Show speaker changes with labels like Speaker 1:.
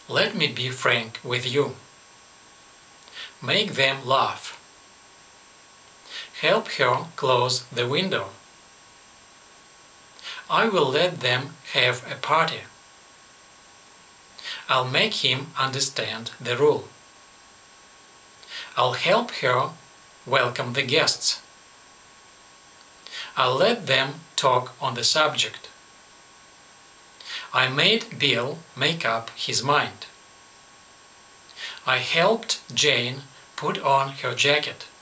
Speaker 1: Let me be frank with you. Make them laugh. Help her close the window. I will let them have a party. I'll make him understand the rule. I'll help her welcome the guests. I'll let them talk on the subject. I made Bill make up his mind. I helped Jane put on her jacket.